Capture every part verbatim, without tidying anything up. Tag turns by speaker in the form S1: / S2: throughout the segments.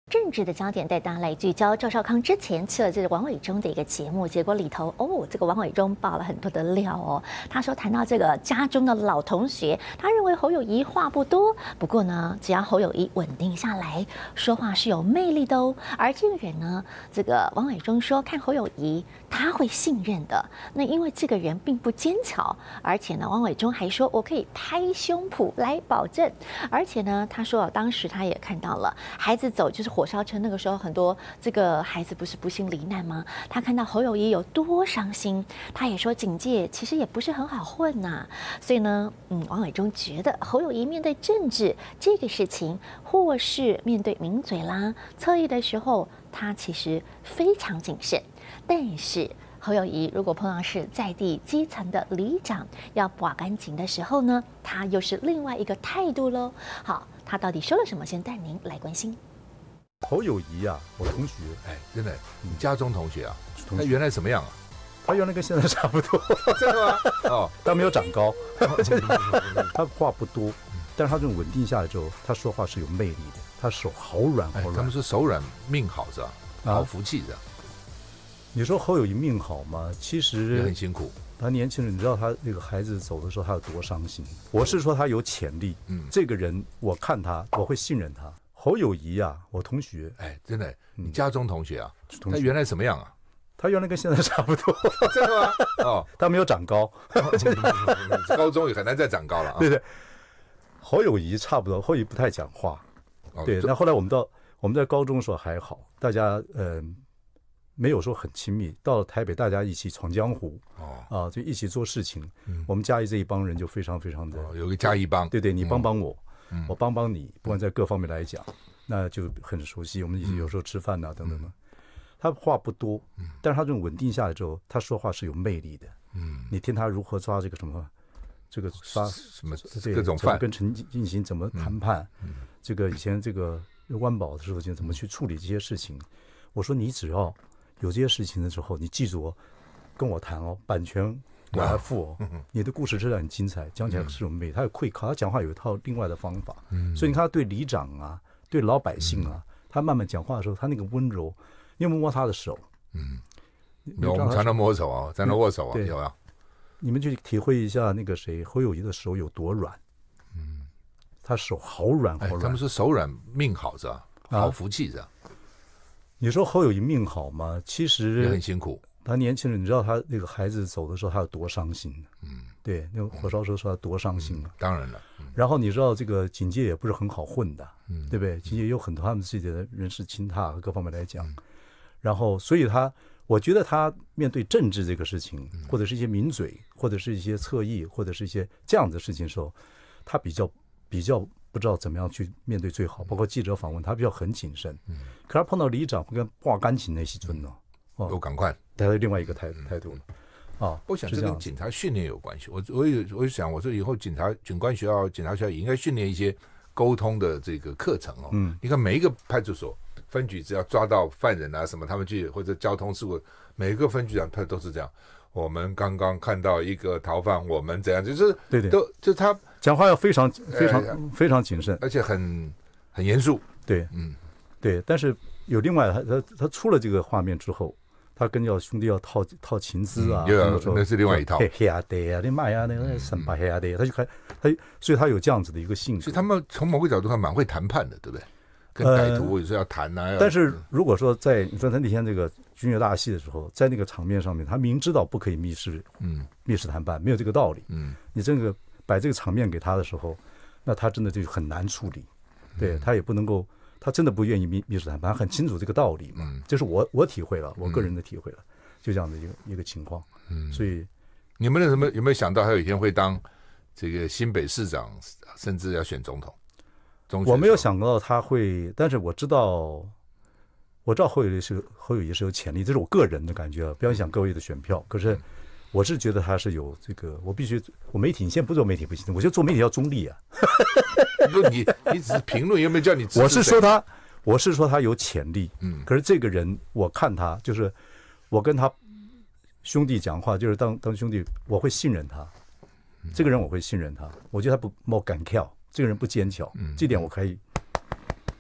S1: 政治的焦点带大家来聚焦。赵少康之前去了这个王伟忠的一个节目，结果里头哦，这个王伟忠爆了很多的料哦。他说谈到这个家中的老同学，他认为侯友宜话不多，不过呢，只要侯友宜稳定下来，说话是有魅力的哦。而这个人呢，这个王伟忠说看侯友宜他会信任的，那因为这个人并不坚强，而且呢，王伟忠还说我可以拍胸脯来保证，而且呢，他说当时他也看到了孩子走就是。火烧城那个时候，很多这个孩子不是不幸罹难吗？他看到侯友宜有多伤心，他也说警界其实也不是很好混呐、啊。所以呢，嗯，王伟忠觉得侯友宜面对政治这个事情，或是面对名嘴啦、侧翼的时候，他其实非常谨慎。但是侯友宜如果碰到是在地基层的里长要把干净的时候呢，他又是另外一个态度喽。好，他到底说了什么？先带您来关心。
S2: 侯友宜啊，我同学，
S3: 哎，真的，你家中同学啊，
S2: 同学
S3: 他原来什么样啊？
S2: 他原来跟现在差不多，
S3: 真的吗？哦，
S2: 他没有长高，他话不多，但是他这种稳定下来之后，他说话是有魅力的，他手好软好软。
S3: 哎、他们说手软命好是吧？好福气是吧？
S2: 你说侯友宜命好吗？其实
S3: 也很辛苦。
S2: 他年轻人，你知道他那个孩子走的时候，他有多伤心。我是说他有潜力，嗯，这个人我看他，我会信任他。侯友宜啊，我同学，
S3: 哎，真的，你家中同学啊，
S2: 同学
S3: 他原来什么样啊？
S2: 他原来跟现在差不多，
S3: 真的吗？哦，
S2: 他没有长高，
S3: 高中也很难再长高了、啊。
S2: 对对，侯友宜差不多，侯友宜不太讲话，
S3: 哦、
S2: 对。那后来我们到我们在高中的时候还好，大家呃没有说很亲密。到了台北，大家一起闯江湖，哦啊，就一起做事情。嗯、我们嘉义这一帮人就非常非常的、
S3: 哦、有个嘉义帮，
S2: 对对，你帮帮我。嗯
S3: 嗯、
S2: 我帮帮你，不管在各方面来讲，那就很熟悉。我们一起有时候吃饭啊、嗯、等等的。他话不多，但是他这种稳定下来之后，他说话是有魅力的。嗯，你听他如何抓这个什么，这个抓
S3: 什么各种饭，
S2: 跟陈进行怎么谈判，嗯嗯、这个以前这个湾保的时候，怎么去处理这些事情。我说你只要有这些事情的时候，你记住哦，跟我谈哦，版权。我来付哦，你的故事真的很精彩，讲起来是有魅力。他有会考，他讲话有一套另外的方法，嗯、所以你看他对里长啊，对老百姓啊，嗯、他慢慢讲话的时候，他那个温柔，你有没有摸他的手？
S3: 嗯，有，我们常常摸手啊，常常握手啊，
S2: 嗯、
S3: 有啊。
S2: 你们去体会一下那个谁侯友宜的手有多软，嗯，他手好软好软、
S3: 哎。他们说手软命好是吧？好福气是吧？
S2: 啊、你说侯友宜命好吗？其实
S3: 也很辛苦。
S2: 他年轻人，你知道他那个孩子走的时候，他有多伤心？嗯，对，那个火烧时候说他多伤心啊、
S3: 嗯。当然了。
S2: 嗯、然后你知道这个警界也不是很好混的，嗯，对不对？警界有很多他们自己的人事倾轧和各方面来讲，嗯、然后所以他，我觉得他面对政治这个事情，嗯、或者是一些名嘴，或者是一些侧翼，或者是一些这样的事情的时候，他比较比较不知道怎么样去面对最好。包括记者访问，他比较很谨慎。嗯，可他碰到里长会跟挂感情那些尊呢，
S3: 哦，都赶快。
S2: 带来另外一个态态度了，啊，
S3: 我想这跟警察训练有关系。我我有我想，我说以后警察警官学校、警察学校也应该训练一些沟通的这个课程哦。嗯，你看每一个派出所分局只要抓到犯人啊什么，他们去或者交通事故，每一个分局长他都是这样。我们刚刚看到一个逃犯，我们怎样，就是
S2: 对对，
S3: 都就是他
S2: 讲话要非常非常、呃、非常谨慎，
S3: 而且很很严肃。
S2: 对，嗯，对。但是有另外他他他出了这个画面之后。他跟要兄弟要套套情资啊，
S3: 嗯、那是另外一套。
S2: 黑呀对呀，你妈呀，那个什么黑呀对，他就开他，所以他有这样子的一个性格。
S3: 所以他们从某个角度看蛮会谈判的，对不对？跟歹徒有时候要谈啊。
S2: 呃、但是如果说在你说他那天这个军乐大戏的时候，在那个场面上面，他明知道不可以密室，嗯，密室谈判没有这个道理，嗯，你这个摆这个场面给他的时候，那他真的就很难处理，对、嗯、他也不能够。他真的不愿意密密室谈判，很清楚这个道理嘛。嗯、这是我我体会了，我个人的体会了，嗯、就这样的一个一个情况。嗯，所以
S3: 你们有什么有没有想到他有一天会当这个新北市长，甚至要选总统？
S2: 我没有想到他会，但是我知道，我知道侯友宜是侯友宜是有潜力，这是我个人的感觉，不要影响各位的选票。可是我是觉得他是有这个，我必须我媒体，你现在不做媒体不行，我觉得做媒体要中立啊。
S3: 不，你你只是评论，有没有叫你支持？
S2: 我是说他，我是说他有潜力。嗯，可是这个人，我看他就是我跟他兄弟讲话，就是当当兄弟，我会信任他。这个人我会信任他，我觉得他不没敢跳，这个人不坚强，嗯、这点我可以。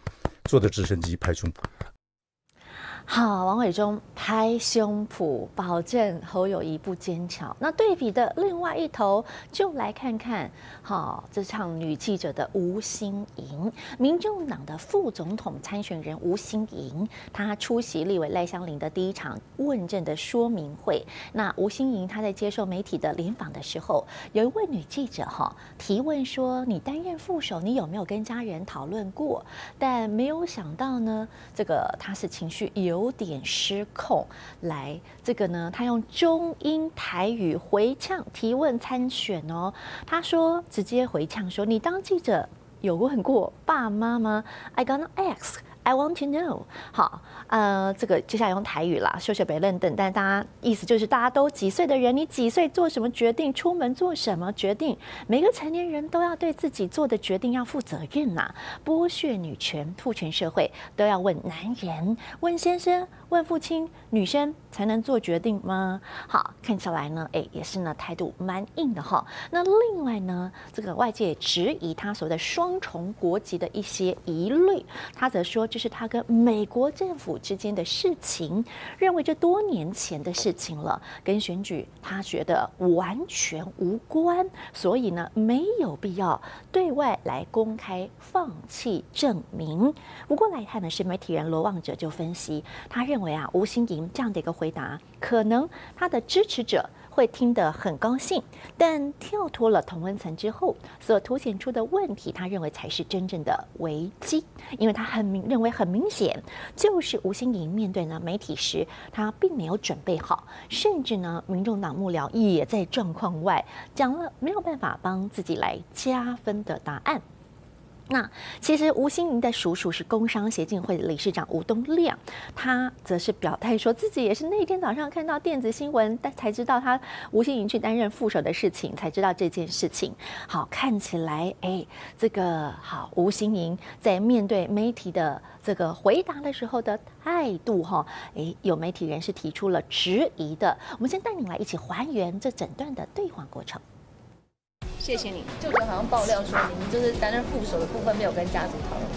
S2: 坐着直升机拍胸脯。
S1: 好，王伟忠拍胸脯，保证侯友宜不坚强。那对比的另外一头，就来看看，好，这场女记者的吴欣盈，民众党的副总统参选人吴欣盈，她出席立委赖香伶的第一场问政的说明会。那吴欣盈她在接受媒体的联访的时候，有一位女记者哈提问说：“你担任副手，你有没有跟家人讨论过？”但没有想到呢，这个她是情绪有。有点失控，来这个呢，他用中英台语回呛提问参选哦。他说直接回呛说：“你当记者有问过爸妈吗 ？I gonna ask, I want to know。”好，呃，这个接下来用台语啦，秀秀别认等，但大家意思就是大家都几岁的人，你几岁做什么决定，出门做什么决定，每个成年人都要对自己做的决定要负责任呐、啊。剥削女权、父权社会都要问男人、问先生、问父亲，女生才能做决定吗？好，看起来呢，哎，也是呢，态度蛮硬的哈。那另外呢，这个外界质疑他所谓的双重国籍的一些疑虑，他则说这是他跟美国政府之间的事情，认为这多年前的事情了，跟选举他觉得完全无关，所以呢，没有必要对外来公开放弃证明。不过来看的是媒体人罗望哲就分析，他认为啊，吴欣盈这样的一个回答，可能他的支持者会听得很高兴，但跳脱了同温层之后所凸显出的问题，他认为才是真正的危机，因为他很明认为很明显，就是吴欣盈面对呢媒体时，他并没有准备好，甚至呢，民众党幕僚也在状况外讲了没有办法帮自己来加分的答案。那其实吴欣盈的叔叔是工商协进会的理事长吴东亮，他则是表态说自己也是那天早上看到电子新闻，但才知道他吴欣盈去担任副手的事情，才知道这件事情。好，看起来哎，这个好吴欣盈在面对媒体的这个回答的时候的态度哈，哎，有媒体人是提出了质疑的。我们先带你来一起还原这整段的对话过程。
S4: 谢谢你。舅舅好像爆料说，您就是担任副手的部分没有跟家族讨论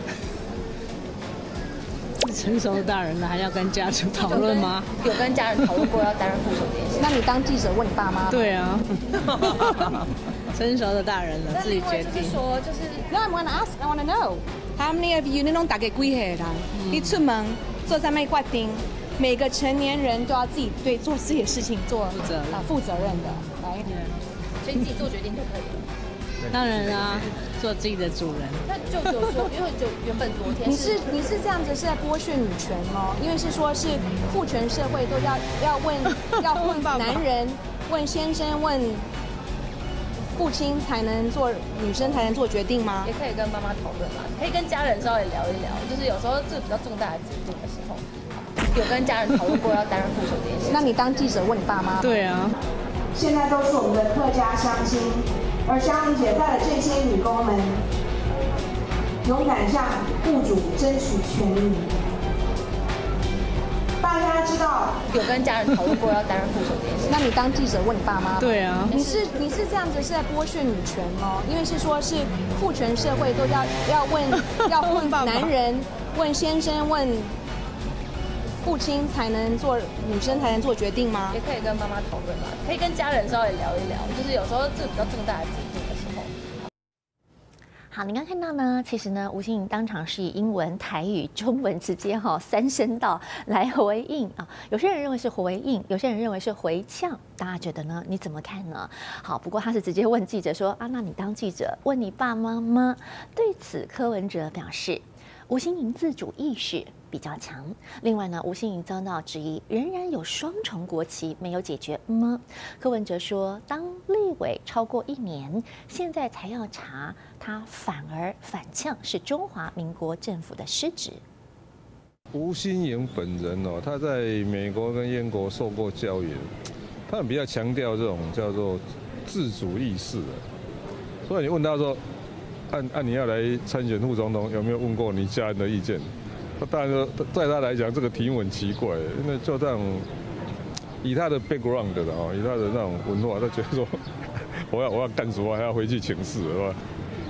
S4: 过。
S5: 是成熟的大人了，还要跟家族讨论吗？
S4: 有跟家人讨论过要担任副手这件事。那你当记者问你爸妈？
S5: 对啊，成熟的大人了，自己决定。
S4: 说就是
S6: No, I'm gonna ask. I wanna know. How many of you 你拢大概几岁啦？你出门做啥物决定？每个成年人都要自己对做自己的事情做负责啊负责任的，来。
S4: 所以自己做决定就可以了。
S5: 当然啊，做自己的主人。
S4: 那舅舅说，因为就原本昨天
S6: 你是你是这样子是在剥削女权哦，因为是说是父权社会都要要问要问男人、问先生、问父亲才能做，女生才能做决定吗？
S4: 也可以跟妈妈讨论嘛，可以跟家人稍微聊一聊，就是有时候这个比较重大的决定的时候，有跟家人讨论过要担任副手这件事。
S6: 那你当记者问你爸妈？
S5: 对啊。
S7: 现在都是我们的客家乡亲，而香伶姐带了这些女工们，勇敢向雇主争取权益。大家知道，
S4: 有跟家人讨论过要担任副手这件事。
S6: 那你当记者问你爸妈？
S5: 对啊。
S6: 你是你是这样子是在剥削女权哦，因为是说是父权社会都要要问要问男人、问先生、问父亲才能做，女生才能做决定吗？
S4: 也可以跟妈妈讨论嘛，可以跟家人稍微聊一聊，就是有时候这个比较重大的决定的时候。
S1: 好，你刚看到呢，其实呢，吴欣盈当场是以英文、台语、中文直接哈三声道来回应啊。有些人认为是回应，有些人认为是回呛，大家觉得呢？你怎么看呢？好，不过他是直接问记者说啊，那你当记者问你爸妈吗？对此，柯文哲表示，吴欣盈自主意识比较强。另外呢，吴欣盈遭到质疑，仍然有双重国旗没有解决吗？柯文哲说，当立委超过一年，现在才要查，他反而反呛是中华民国政府的失职。
S8: 吴欣盈本人哦，他在美国跟英国受过教育，他比较强调这种叫做自主意识的。所以你问他说，按按你要来参选副总统，有没有问过你家人的意见？他当然说，在他来讲，这个题目很奇怪，因为就这样，以他的 background 的哦，以他的那种文化，他觉得说，我要我要干什么，还要回去请示，是吧？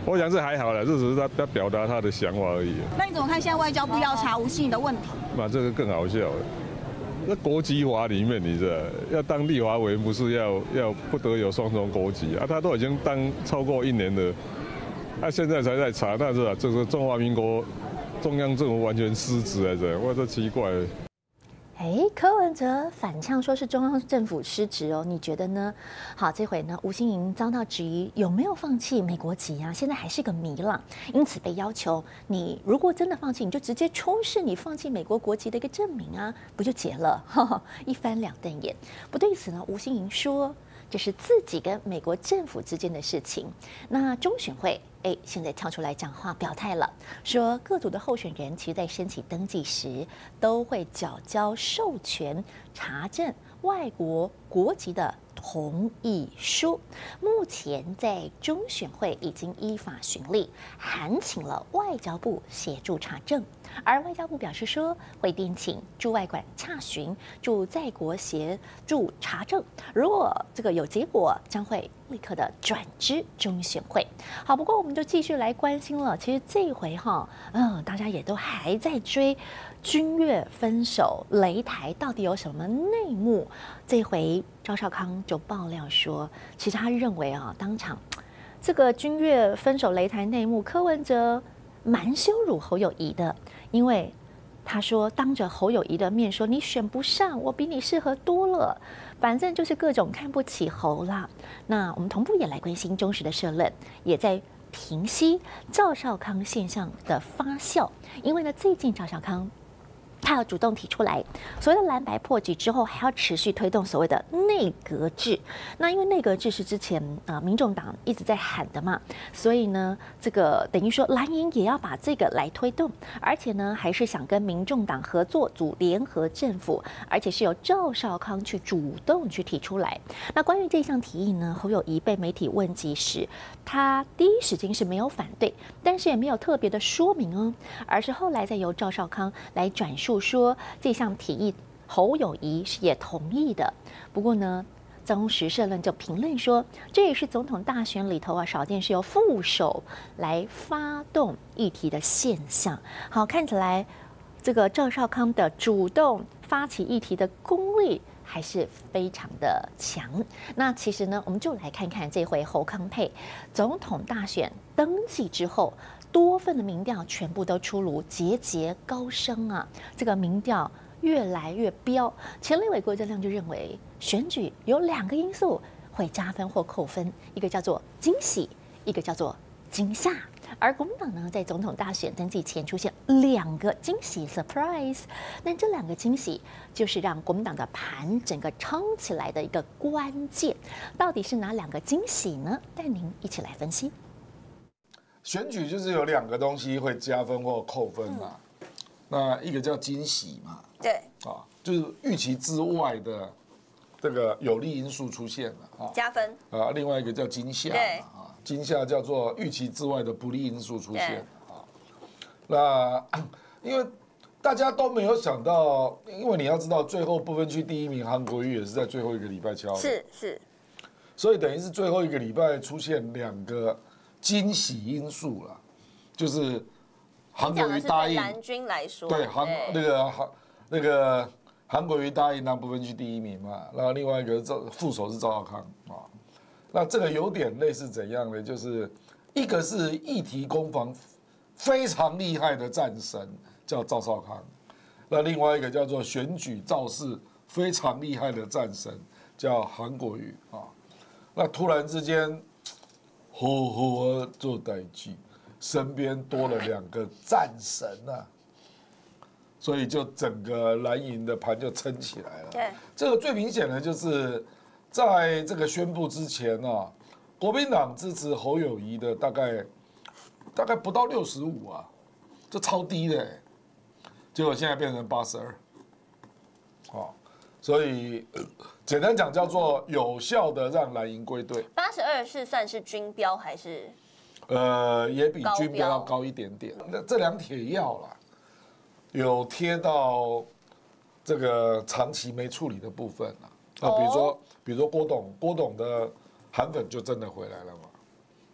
S8: 我想这还好了，这只是他他表达他的想法而已。
S9: 那你怎么看现在外交部要查吴欣颖的问题？
S8: 那这个更好笑了。那国籍法里面，你知道，要当立法委员不是要要不得有双重国籍啊？他都已经当超过一年了，他、啊、现在才在查，那是啊，这个中华民国中央政府完全失职来着，我这奇怪了。
S1: 哎，柯文哲反呛说是中央政府失职哦，你觉得呢？好，这回呢，吴欣颖遭到质疑有没有放弃美国籍啊？现在还是个谜了，因此被要求你如果真的放弃，你就直接出示你放弃美国国籍的一个证明啊，不就结了？呵呵，一翻两瞪眼。不对此呢，吴欣颖说这是自己跟美国政府之间的事情。那中选会哎，现在跳出来讲话表态了，说各组的候选人其实在申请登记时都会缴交授权查证外国国籍的同意书。目前在中选会已经依法循例，函请了外交部协助查证，而外交部表示说会电请驻外馆洽询驻在国协助查证，如果这个有结果，将会立刻的转知中选会。好，不过我们就继续来关心了。其实这一回哈，嗯，大家也都还在追君越分手擂台到底有什么内幕。这回赵少康就爆料说，其实他认为啊，当场这个君越分手擂台内幕，柯文哲蛮羞辱侯友宜的，因为他说当着侯友宜的面说你选不上，我比你适合多了，反正就是各种看不起侯啦。那我们同步也来关心中时的社论，也在平息赵少康现象的发酵，因为呢，最近赵少康他要主动提出来，所谓的蓝白破局之后，还要持续推动所谓的内阁制。那因为内阁制是之前啊、呃、民众党一直在喊的嘛，所以呢，这个等于说蓝营也要把这个来推动，而且呢，还是想跟民众党合作组联合政府，而且是由赵少康去主动去提出来。那关于这项提议呢，侯友宜被媒体问及时，他第一时间是没有反对，但是也没有特别的说明哦，而是后来再由赵少康来转述说这项提议侯友宜是也同意的。不过呢，中时社论就评论说，这也是总统大选里头啊少见是由副手来发动议题的现象。好，看起来这个赵少康的主动发起议题的功力还是非常的强。那其实呢，我们就来看看这回侯康配总统大选登记之后，多份的民调全部都出炉，节节高升啊！这个民调越来越飙。前立委郭正亮就认为，选举有两个因素会加分或扣分，一个叫做惊喜，一个叫做惊吓。而国民党呢，在总统大选登记前出现两个惊喜 surprise， 那这两个惊喜就是让国民党的盘整个撑起来的一个关键。到底是哪两个惊喜呢？带您一起来分析。
S10: 选举就是有两个东西会加分或扣分嘛，嗯、那一个叫惊喜嘛，
S9: 对，
S10: 啊，就是预期之外的这个有利因素出现了啊，
S9: 加分
S10: 啊，另外一个叫惊吓嘛，啊，惊吓叫做预期之外的不利因素出现啊，那因为大家都没有想到，因为你要知道，最后不分区第一名韩国瑜也是在最后一个礼拜敲的，
S9: 是是，
S10: 所以等于是最后一个礼拜出现两个惊喜因素了，就是韩国瑜答应
S9: 蓝军来说，
S10: 对韩那个韩那个韩国瑜答应让不分区第一名嘛，然后另外一个赵副手是赵少康啊，那这个有点类似怎样呢？就是一个是议题攻防非常厉害的战神叫赵少康，那另外一个叫做选举造势非常厉害的战神叫韩国瑜啊，那突然之间。呼呼做代际，身边多了两个战神啊，所以就整个蓝营的盘就撑起来了。对，这个最明显的就是在这个宣布之前啊，国民党支持侯友宜的大概大概不到六十五啊，这超低的，结果现在变成八十二，好。所以，简单讲叫做有效的让蓝营归队。
S9: 八十二是算是均标还是？
S10: 呃，也比均标要高一点点。那这两帖药啦，有贴到这个长期没处理的部分啦。啊，比如说，比如说郭董，郭董的韩粉就真的回来了嘛，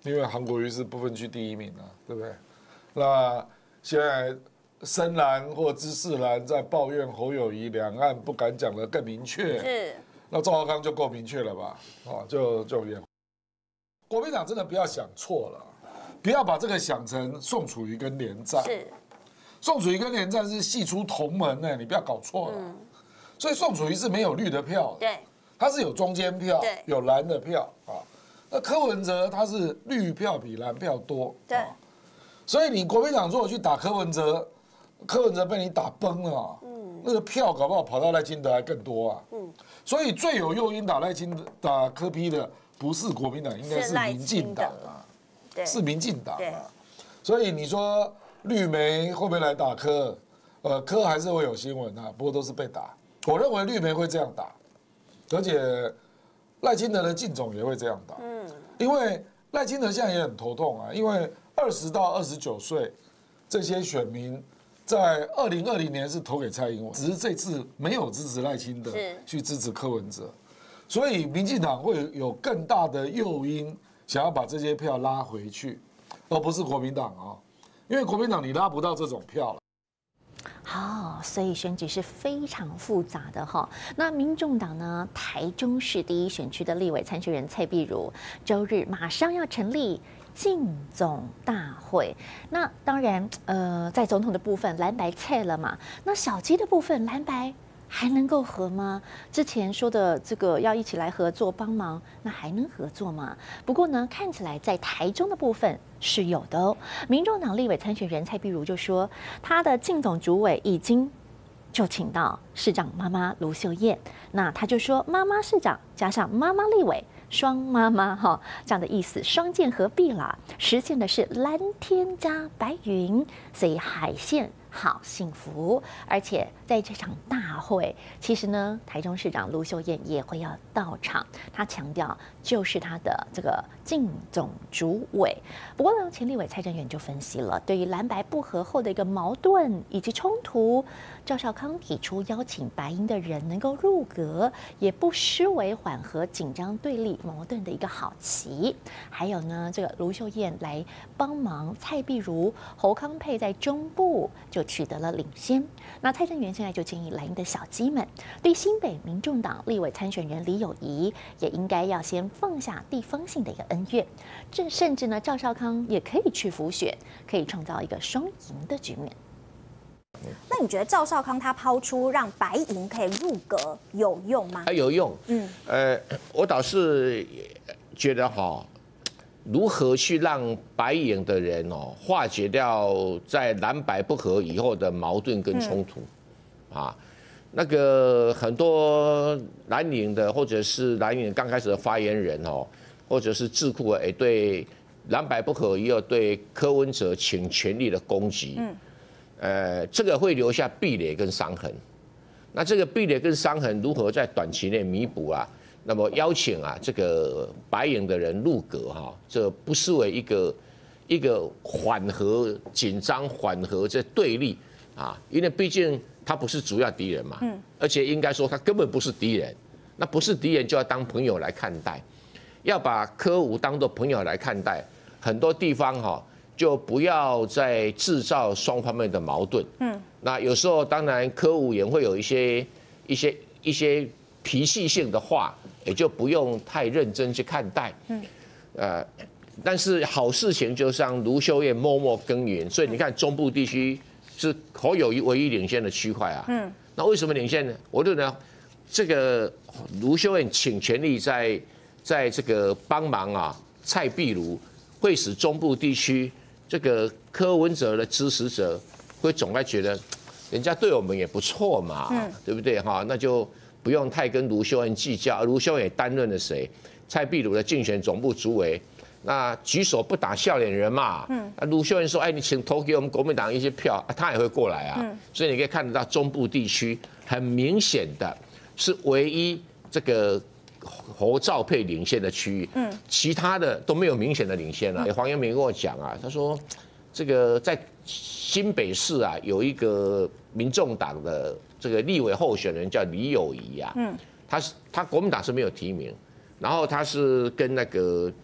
S10: 因为韩国瑜是不分区第一名啊，对不对？那现在深蓝或知识蓝在抱怨侯友宜两岸不敢讲得更明确，
S9: 是。
S10: 那赵少康就够明确了吧？哦，就就也，国民党真的不要想错了，不要把这个想成宋楚瑜跟连战。
S9: 是。
S10: 宋楚瑜跟连战是系出同门呢，你不要搞错了。嗯、所以宋楚瑜是没有绿的票的，
S9: 对，
S10: 他是有中间票，
S9: 对，
S10: 有蓝的票啊。那柯文哲他是绿票比蓝票多，
S9: 对。
S10: 啊、所以你国民党如果去打柯文哲，柯文哲被你打崩了、啊，嗯，那个票搞不好跑到赖清德还更多啊，嗯。所以最有诱因打赖清德、打柯 P 的不是国民党，应该是民进党啊，是民进党啊。所以你说绿媒会不会来打柯？呃，柯还是会有新闻啊，不过都是被打。我认为绿媒会这样打，而且赖清德的竞总也会这样打。嗯，因为赖清德现在也很头痛啊，因为二十到二十九岁这些选民。在二零二零年是投给蔡英文，只是这次没有支持赖清德，去支持柯文哲，所以民进党会有更大的诱因，想要把这些票拉回去，而不是国民党啊，因为国民党你拉不到这种票了。
S1: 好，所以选举是非常复杂的哈。那民众党呢，台中市第一选区的立委参选人蔡壁如，周日马上要成立竞总大会。那当然，呃，在总统的部分蓝白菜了嘛，那小鸡的部分蓝白还能够合吗？之前说的这个要一起来合作帮忙，那还能合作吗？不过呢，看起来在台中的部分是有的哦。民众党立委参选人蔡壁如就说，他的竞总主委已经就请到市长妈妈卢秀燕，那他就说妈妈市长加上妈妈立委。双妈妈哈，这样的意思，双剑合璧啦，实现的是蓝天加白云，所以海线好幸福。而且在这场大会，其实呢，台中市长卢秀燕也会要到场，她强调就是她的这个竞总主委。不过呢，前立委蔡正元就分析了，对于蓝白不合后的一个矛盾以及冲突，赵少康提出邀请白营的人能够入阁，也不失为缓和紧张对立矛盾的一个好棋。还有呢，这个卢秀燕来帮忙蔡壁如、侯康沛在中部就取得了领先。那蔡正元现在就建议蓝营的小鸡们，对新北民众党立委参选人李友仪，也应该要先放下地方性的一个恩怨。这甚至呢，赵少康也可以去辅选，可以创造一个双赢的局面。
S11: 那你觉得赵少康他抛出让白营可以入阁有用吗？
S12: 还有用，嗯，呃，我倒是觉得哈，如何去让白营的人哦化解掉在蓝白不合以后的矛盾跟冲突，嗯、啊，那个很多蓝营的或者是蓝营刚开始的发言人哦，或者是智库也对蓝白不合以后对柯文哲请全力的攻击，嗯。呃，这个会留下壁垒跟伤痕。那这个壁垒跟伤痕如何在短期内弥补啊？那么邀请啊这个白营的人入阁哈，这不失为一个一个缓和紧张、缓和这对立啊，因为毕竟他不是主要敌人嘛，嗯，而且应该说他根本不是敌人，那不是敌人就要当朋友来看待，要把柯吴当作朋友来看待，很多地方哈。就不要再制造双方面的矛盾。嗯，那有时候当然柯吴也会有一些一些一些脾气性的话，也就不用太认真去看待。嗯，呃，但是好事情就像卢秀燕默默耕耘，所以你看中部地区是侯友宜唯一领先的区块啊。嗯，那为什么领先呢？我认为这个卢秀燕请全力在在这个帮忙啊，蔡壁如会使中部地区。这个柯文哲的支持者会总爱觉得，人家对我们也不错嘛，嗯、对不对哈？那就不用太跟卢秀燕计较。卢秀燕也担任了谁？蔡壁如的竞选总部主委，那举手不打笑脸人嘛。嗯，那卢秀燕说：“哎，你请投给我们国民党一些票，啊、他也会过来啊。嗯”所以你可以看得到中部地区很明显的是唯一这个。侯赵配领先的区域，嗯，其他的都没有明显的领先了、啊。嗯、黄阳明跟我讲啊，他说这个在新北市啊，有一个民众党的这个立委候选人叫李友仪啊，嗯，他是他国民党是没有提名，然后他是跟那个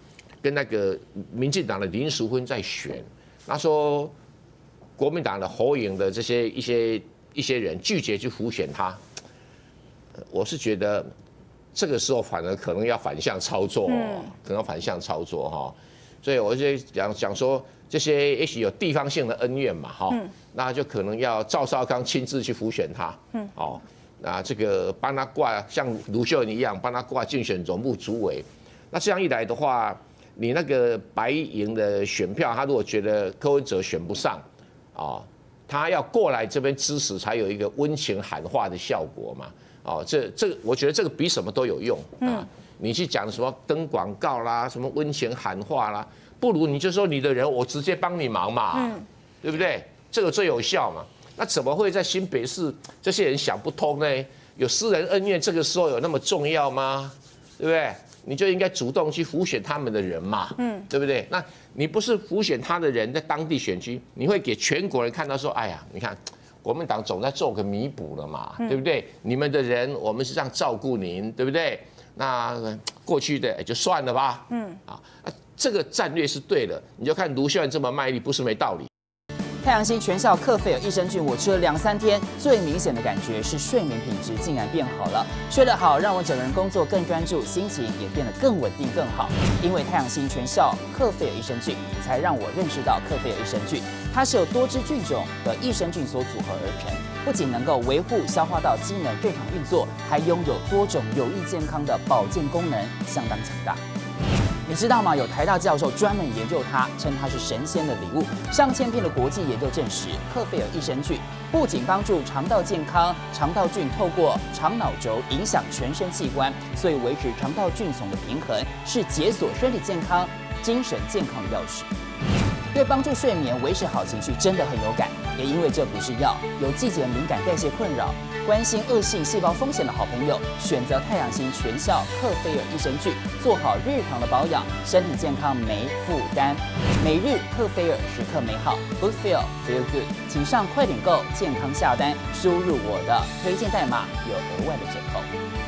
S12: 跟那个民进党的林淑芬在选，那说国民党的侯友宜的这些一些一些人拒绝去辅选他，我是觉得这个时候反而可能要反向操作，嗯、可能要反向操作哈，所以我就讲讲说这些也许有地方性的恩怨嘛哈，嗯、那就可能要赵少康亲自去辅选他，嗯，哦，那这个帮他挂像卢秀燕一样帮他挂竞选总部主委，那这样一来的话。你那个白营的选票，他如果觉得柯文哲选不上，啊，他要过来这边支持，才有一个温情喊话的效果嘛，哦，这这个我觉得这个比什么都有用啊。你去讲什么登广告啦，什么温情喊话啦，不如你就说你的人，我直接帮你忙嘛，对不对？这个最有效嘛。那怎么会在新北市这些人想不通呢？有私人恩怨，这个时候有那么重要吗？对不对？你就应该主动去辅选他们的人嘛，嗯，对不对？那你不是辅选他的人，在当地选区，你会给全国人看到说，哎呀，你看国民党总在做个弥补了嘛，嗯、对不对？你们的人，我们是这样照顾您，对不对？那过去的也就算了吧，嗯，啊，这个战略是对的，你就看卢秀燕这么卖力，不是没道理。
S13: 太阳星全效克菲尔益生菌，我吃了两三天，最明显的感觉是睡眠品质竟然变好了。睡得好，让我整个人工作更专注，心情也变得更稳定更好。因为太阳星全效克菲尔益生菌，才让我认识到克菲尔益生菌，它是由多支菌种的益生菌所组合而成，不仅能够维护消化道机能正常运作，还拥有多种有益健康的保健功能，相当强大。你知道吗？有台大教授专门研究它，称它是神仙的礼物。上千篇的国际研究证实，克菲尔益生菌不仅帮助肠道健康，肠道菌透过肠脑轴影响全身器官，所以维持肠道菌丛的平衡是解锁身体健康、精神健康的钥匙。对帮助睡眠、维持好情绪真的很有感。也因为这不是药，有季节敏感、代谢困扰、关心恶性细胞风险的好朋友，选择太阳星全效克菲尔益生菌，做好日常的保养，身体健康没负担。每日克菲尔，时刻美好 ，Good Feel Feel Good， 请上快点购健康下单，输入我的推荐代码，有额外的折扣。